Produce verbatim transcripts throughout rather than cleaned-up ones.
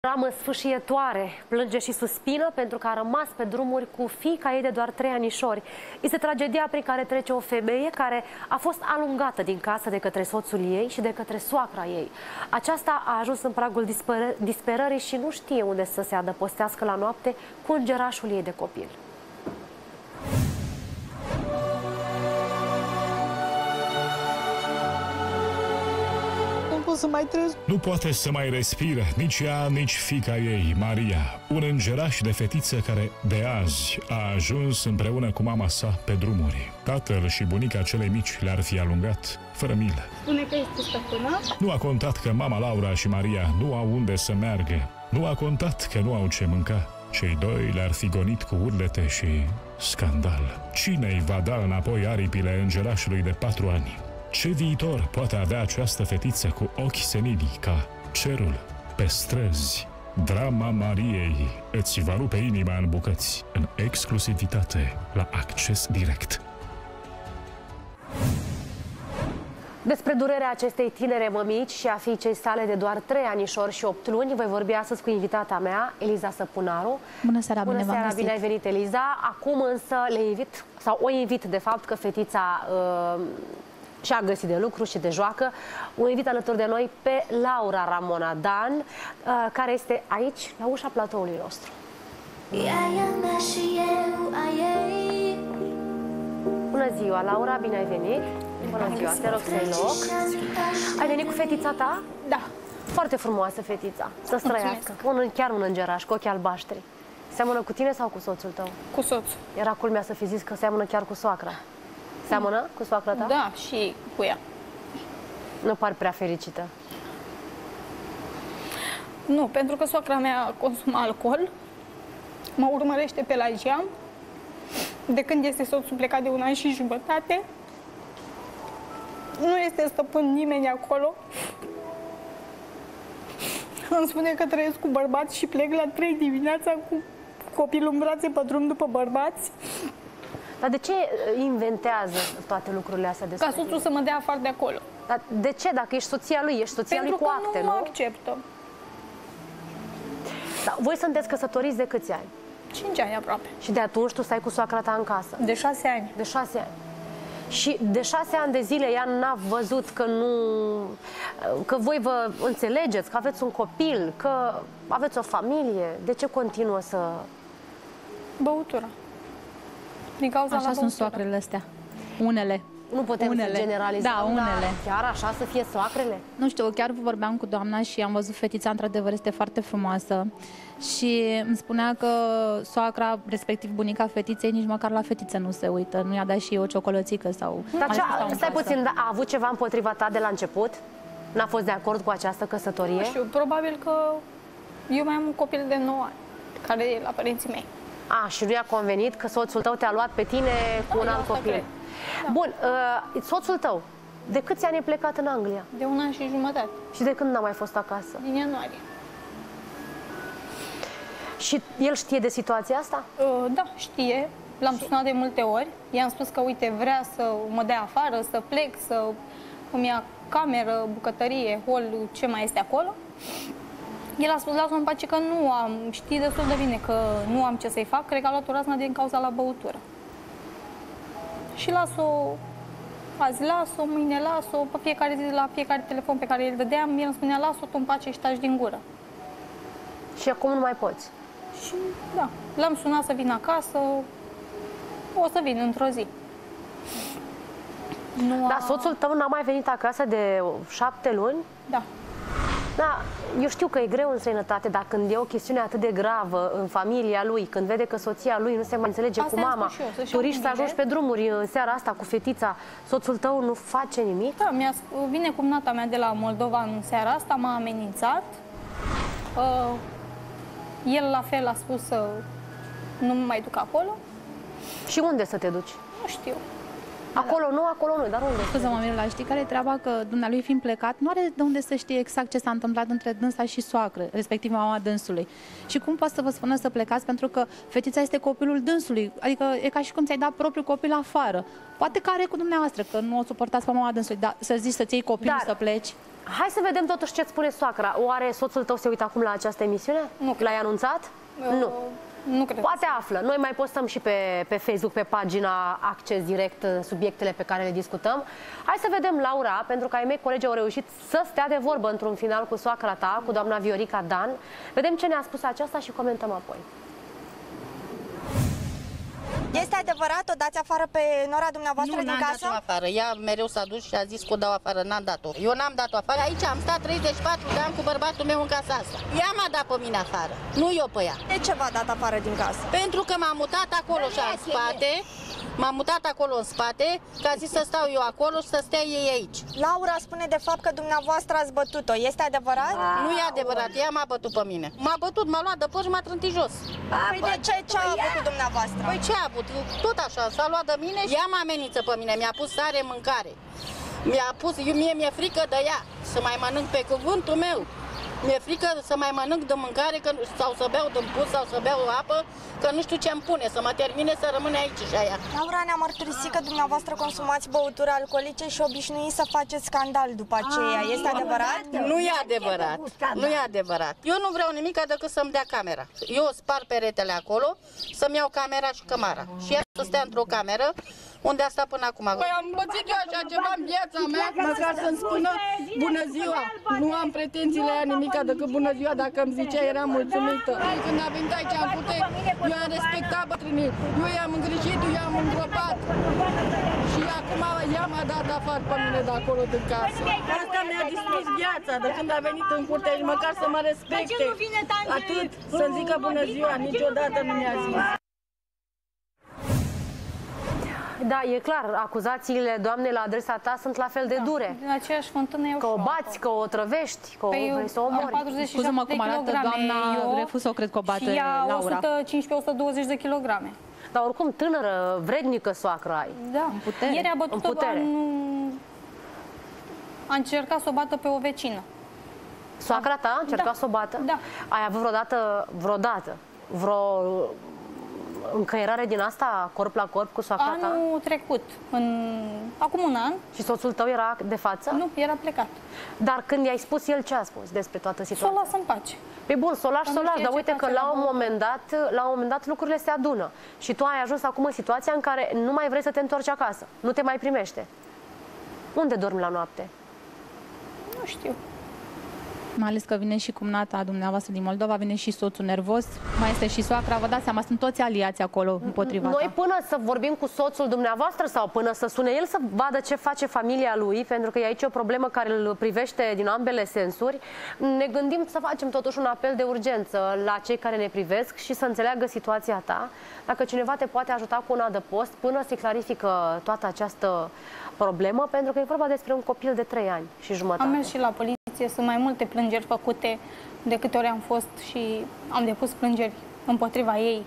Dramă sfâșietoare, plânge și suspină pentru că a rămas pe drumuri cu fiica ei de doar trei anișori. Este tragedia prin care trece o femeie care a fost alungată din casă de către soțul ei și de către soacra ei. Aceasta a ajuns în pragul disperă disperării și nu știe unde să se adăpostească la noapte cu îngerașul ei de copil. Să mai trăiesc. Nu poate să mai respire nici ea, nici fiica ei, Maria, un îngeraș de fetiță care de azi a ajuns împreună cu mama sa pe drumuri. Tatăl și bunica celei mici le-ar fi alungat fără milă. Spune că este stăpână. Nu a contat că mama Laura și Maria nu au unde să meargă. Nu a contat că nu au ce mânca. Cei doi le-ar fi gonit cu urlete și scandal. Cine îi va da înapoi aripile îngerașului de patru ani? Ce viitor poate avea această fetiță cu ochi senili ca cerul pe străzi? Drama Mariei îți va rupe inima în bucăți, în exclusivitate, la Acces Direct. Despre durerea acestei tinere mămici și a fiicei sale de doar trei anișori și opt luni voi vorbi astăzi cu invitata mea, Eliza Săpunaru. Bună seara, Bună bine seara, bine ai venit, Eliza. Acum însă le invit, sau o invit de fapt, că fetița uh, și-a găsit de lucru și de joacă. O invit alături de noi pe Laura Ramona Dan, uh, care este aici, la ușa platoului nostru. Bună ziua, Laura, bine ai venit. Bună ziua, te rog să-i loc. Ai venit cu fetița ta? Da. Foarte frumoasă fetița, să străiască. Un, chiar un îngeraș, cu ochi albaștri. Seamănă cu tine sau cu soțul tău? Cu soțul. Era culmea să fi zis că seamănă chiar cu soacra. Seamănă cu soacra ta? Da, și cu ea. Nu par prea fericită. Nu, pentru că soacra mea consumă alcool, mă urmărește pe la geam, de când este soțul plecat de un an și jumătate. Nu este stăpân nimeni acolo. Îmi spune că trăiesc cu bărbați și plec la trei dimineața cu copilul în brațe pe drum după bărbați. Dar de ce inventează toate lucrurile astea despre Ca soțul să mă dea afară de acolo. Dar de ce? Dacă ești soția lui, ești soția Pentru lui cu acte, nu? nu? Pentru că nu acceptă. Dar voi sunteți căsătoriți de câți ani? Cinci ani aproape. Și de atunci tu stai cu soacra ta în casă? De șase ani. De șase ani. Și de șase ani de zile ea n-a văzut că nu... că voi vă înțelegeți, că aveți un copil, că aveți o familie. De ce continuă să... Băutura. Din cauza Așa la sunt soacrele astea. Unele. Nu putem unele. să generalizăm, da, unele. Chiar așa să fie soacrele? Nu știu, chiar vorbeam cu doamna și am văzut fetița, într-adevăr este foarte frumoasă și îmi spunea că soacra, respectiv bunica fetiței, nici măcar la fetiță nu se uită. Nu i-a dat și o ciocolățică sau... Dar cea, stai puțin, a avut ceva împotriva ta de la început? N-a fost de acord cu această căsătorie? Nu știu, probabil că eu mai am un copil de nouă ani, care e la părinții mei. A, și nu i-a convenit că soțul tău te-a luat pe tine cu da, un alt copil. Da. Bun, uh, soțul tău, de câți ani e plecat în Anglia? De un an și jumătate. Și de când n-a mai fost acasă? Din ianuarie. Și el știe de situația asta? Uh, da, știe. L-am și... sunat de multe ori. I-am spus că, uite, vrea să mă dea afară, să plec, să îmi ia cameră, bucătărie, hol, ce mai este acolo. El a spus, lasă-mă în pace că nu am, știi destul de bine că nu am ce să-i fac, cred că a luat o razna din cauza la băutură. Și las-o, azi las-o, mâine las-o, pe fiecare zi, la fiecare telefon pe care îl vedeam, el îmi spunea, las-o tu în pace și taci din gură. Și acum nu mai poți? Și da, l-am sunat să vină acasă, o să vin într-o zi. Nu Dar a... soțul tău n-a mai venit acasă de șapte luni? Da. Da, eu știu că e greu în străinătate, dar când e o chestiune atât de gravă în familia lui, când vede că soția lui nu se mai înțelege asta cu mama, tu riști să ajungi pe drumuri în seara asta cu fetița, soțul tău nu face nimic? Da, vine cumnata mea de la Moldova în seara asta, m-a amenințat. Uh, el la fel a spus să nu mă mai duc acolo. Și unde să te duci? Nu știu. Acolo nu, acolo nu, dar unde? Scuză-mă, Mirela, știi care e treaba? Că dumnealui fiind plecat, nu are de unde să știe exact ce s-a întâmplat între dânsa și soacră, respectiv mama dânsului. Și cum poate să vă spună să plecați, pentru că fetița este copilul dânsului, adică e ca și cum ți-ai dat propriul copil afară. Poate că are cu dumneavoastră, că nu o suportați pe mama dânsului, dar să zici să-ți iei copilul Dar... să pleci. Hai să vedem totuși ce-ți spune soacra. Oare soțul tău se uită acum la această emisiune? Nu. L-ai anunțat? Eu, Nu. Nu cred. Poate află. Noi mai postăm și pe, pe Facebook, pe pagina Acces Direct, subiectele pe care le discutăm. Hai să vedem, Laura, pentru că ai mei colegi au reușit să stea de vorbă într-un final cu soacra ta, cu doamna Viorica Dan. Vedem ce ne-a spus aceasta și comentăm apoi. Este adevărat? O dați afară pe nora dumneavoastră nu, din casă? casă? Nu, n-am dat-o afară. Ea mereu s-a dus și a zis că o dau afară. N-am dat-o. Eu n-am dat-o afară. Aici am stat treizeci și patru de ani cu bărbatul meu în casa asta. Ea m-a dat pe mine afară. Nu eu pe ea. De ce v-a dat afară din casă? Pentru că m-am mutat acolo și în spate. M-am mutat acolo în spate, că a zis să stau eu acolo și să stea ei aici. Laura spune de fapt că dumneavoastră ați bătut-o. Este adevărat? Nu e adevărat. Ea m-a bătut pe mine. M-a bătut, m-a luat de păr și m-a trântit jos. Păi de ce? Ce a avut dumneavoastră? Păi ce a avut? Tot așa, s-a luat de mine și ea mă amenință pe mine. Mi-a pus sare în mâncare. Mi-a pus, eu, mie mi-e frică de ea, să mai mănânc pe cuvântul meu. Mi-e frică să mai mănânc de mâncare că, sau să beau din pus sau să beau apă, că nu știu ce-mi pune, să mă termine să rămâne aici și aia. Laura ne-a mărturisit că dumneavoastră consumați băuturi alcoolice și obișnuiți să faceți scandal după aceea. Este adevărat? Nu e adevărat. Nu e adevărat. Eu nu vreau nimic decât să-mi dea camera. Eu spar peretele acolo, să-mi iau camera și cămara. Și ea să stea într-o cameră unde a stat până acum. Păi am pățit eu așa ceva în viața mea, măcar să-mi spună bună ziua. Nu am pretenții la ea nimica decât bună ziua, dacă îmi zicea eram mulțumită. Când a venit aici în pute, eu am respectat bătrânii, eu i-am îngrijit, eu i-am îngropat. Și acum ea m-a dat afară pe mine de acolo din casă. Asta mi-a distrus viața, de când a venit în curte aici, măcar să mă respecte. Atât, să-mi zică bună ziua, niciodată nu mi-a zis. Da, e clar, acuzațiile doamnei la adresa ta sunt la fel de Da, dure. din aceeași fântână eu Că o și-o bați, că o trăvești, că o Păi eu vrei să o am omori. patruzeci și Scuză-mă, șapte de cum arată kilograme, doamna eu, Refus-o, cred că o bate și ea Laura. o sută cincisprezece - o sută douăzeci de kilograme. Dar oricum tânără, vrednică soacră ai. Da. În putere. Ieri a bătut-o, În putere. nu... a încercat să o bată pe o vecină. Soacra ta a încercat Da. să o bată? Da. Ai avut vreodată, vreodată, vreo încăierare din asta, corp la corp cu soacra ta? Anul trecut, în... acum un an, Și soțul tău era de față? nu, era plecat. Dar când i-ai spus, el ce a spus despre toată Să o situația? las în pace. Pe bun, să o lași, Că să o nu lași, știe dar ce uite că face la la un băut. moment dat, la un moment dat lucrurile se adună. Și tu ai ajuns acum în situația în care nu mai vrei să te întorci acasă. Nu te mai primește. Unde dormi la noapte? Nu știu. Mai ales că vine și cumnata dumneavoastră din Moldova, vine și soțul nervos, mai este și soacra, vă dați seama, sunt toți aliați acolo împotriva Noi ta. până să vorbim cu soțul dumneavoastră sau până să sune el să vadă ce face familia lui, pentru că e aici o problemă care îl privește din ambele sensuri, ne gândim să facem totuși un apel de urgență la cei care ne privesc și să înțeleagă situația ta. Dacă cineva te poate ajuta cu un adăpost până se clarifică toată această problemă, pentru că e vorba despre un copil de trei ani și jumătate. Am mers și la poliție, sunt mai multe plângeri făcute de câte ori am fost și am depus plângeri împotriva ei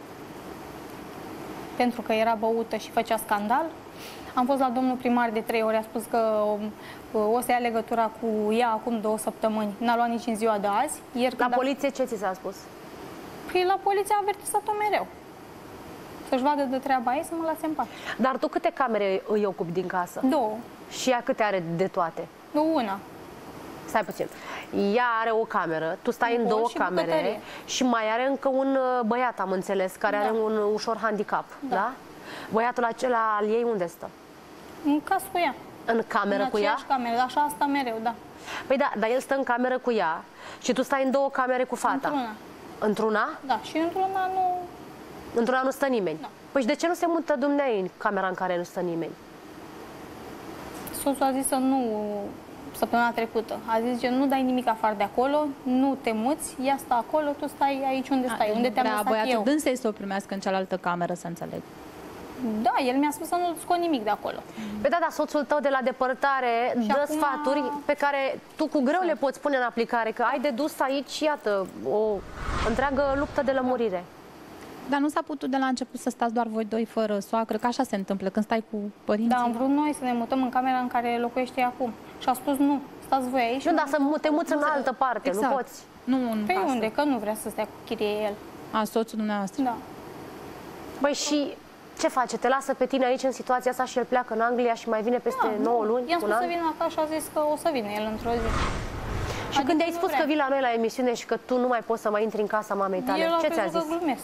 pentru că era băută și făcea scandal. Am fost la domnul primar de trei ori, a spus că o să ia legătura cu ea acum două săptămâni. N-a luat nici în ziua de azi. Ieri La când poliție ce ți s-a spus? a... Păi la poliție a avertizat-o mereu. Să-și vadă de treaba ei, să mă lase în pace. Dar tu câte camere îi ocupi din casă? Două. Și ea câte are de toate? Nu una. Stai puțin. Ea are o cameră, tu stai Un în hol două și camere bucătărie. și mai are încă un uh, băiat, am înțeles, care Da. are un uh, ușor handicap, da? Da. Băiatul acela al ei unde stă? În casă cu ea. În cameră în cu ea? aceeași cameră, așa asta mereu, da. Păi da, dar el stă în cameră cu ea și tu stai în două camere cu fata. Într-una. Într-una? Da, și într-una nu... Într-una nu stă nimeni. Da. Păi și de ce nu se mută dumneavoastră în camera în care nu stă nimeni? Soțul a zis să nu, săptămâna trecută, a zis că nu dai nimic afară de acolo, nu te muți, ea stă acolo, tu stai aici unde stai, unde te-am lăsat băiatul eu. dânsei să o primească în cealaltă cameră, să înțeleg. Da, el mi-a spus să nu scot nimic de acolo. Păi da, dar soțul tău de la depărtare Și dă acum- sfaturi pe care tu cu greu le poți pune în aplicare, că ai de dus aici, iată, o întreagă luptă de lămurire. Dar nu s-a putut de la început să stați doar voi doi fără soacră, că așa se întâmplă când stai cu părinții? Da, am vrut noi să ne mutăm în camera în care locuiește acum. Și a spus nu, stați voi aici. Nu, dar să te muți în altă parte, exact. nu poți. Nu în Păi casă. unde? Că nu vrea să stea cu chirie el. A, soțul dumneavoastră. Da. Băi, și ce face? Te lasă pe tine aici în situația asta și el pleacă în Anglia și mai vine peste Da, nouă nu. luni? I-am un spus an? să vină acasă și a zis că o să vină el într-o zi. Și când i-ai spus că vii la noi la emisiune și că tu nu mai poți să mai intri în casa mamei tale, El a ce ți-a crezut zis? că glumesc.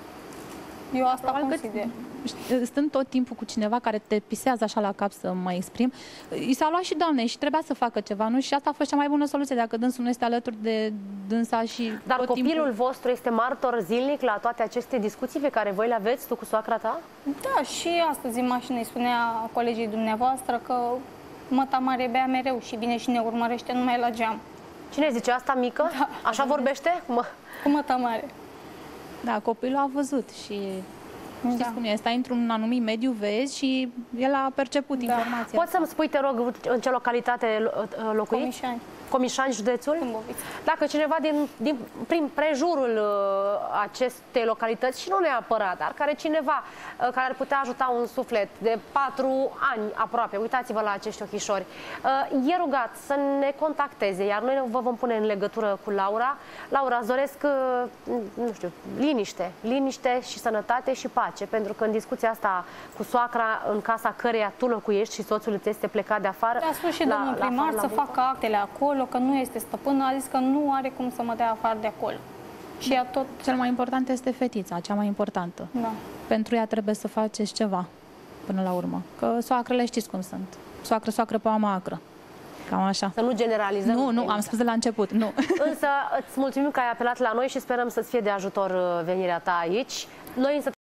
Eu asta Probabil că consider. stând tot timpul cu cineva care te pisează așa la cap, să mă exprim, i s-a luat și doamnei și trebuia să facă ceva, nu? Și asta a fost cea mai bună soluție, dacă dânsul nu este alături de dânsa și Dar tot copilul timpul... vostru este martor zilnic la toate aceste discuții pe care voi le aveți tu cu soacra ta? Da, și astăzi în mașină îi spunea colegii dumneavoastră că măta mare bea mereu și vine și ne urmărește numai la geam. Cine zice asta, mică? Da. Așa vorbește? Mă. Cu măta mare. Da, copilul a văzut și știți Da. cum e, stai într-un anumit mediu, vezi și el a perceput Da. informația. Poți să-mi spui, te rog, în ce localitate locuiți? Comișani. Comișani, județul? Tâmbovița. Dacă cineva din, din prin prejurul uh, acestei localități, și nu neapărat, dar care cineva uh, care ar putea ajuta un suflet de patru ani aproape, uitați-vă la acești ochișori, uh, e rugat să ne contacteze, iar noi vă vom pune în legătură cu Laura. Laura, îți doresc, uh, nu știu, liniște, liniște și sănătate și pace, pentru că în discuția asta cu soacra, în casa căreia tu locuiești și soțul îți este plecat de afară, A spus și la- domnul la primar afară, să la muncă. facă actele acolo, că nu este stăpână, a zis că nu are cum să mă dea afară de acolo. Și ea tot, Cel mai important este fetița, cea mai importantă. da. Pentru ea trebuie să faceți ceva până la urmă. Că soacrele știți cum sunt. Soacră, soacră pe ama acră. Cam așa. Să nu generalizăm. Nu, nu, am Elisa. spus de la început, nu. Însă îți mulțumim că ai apelat la noi și sperăm să-ți fie de ajutor uh, venirea ta aici. Noi însă